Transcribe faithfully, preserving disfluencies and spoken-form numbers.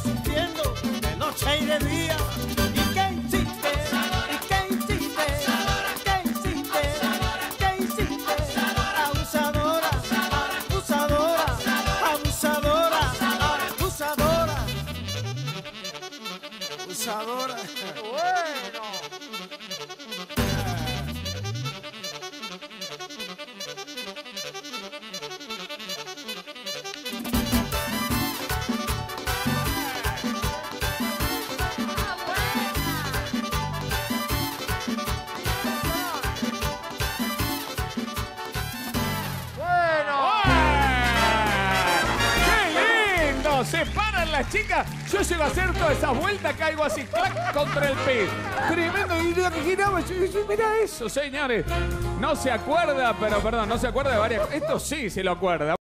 sufriendo de noche y de día. ¿Y qué hiciste? ¿Y qué hiciste? ¿Qué hiciste? ¿Qué hiciste? Abusadora, abusadora, abusadora, abusadora, abusadora. Bueno. Se paran las chicas. Yo llego a hacer toda esa vuelta, caigo así, clac, contra el pie. Tremendo. Y lo que giraba, yo, yo, mirá eso, señores. No se acuerda, pero perdón, no se acuerda de varias. Esto sí se lo acuerda.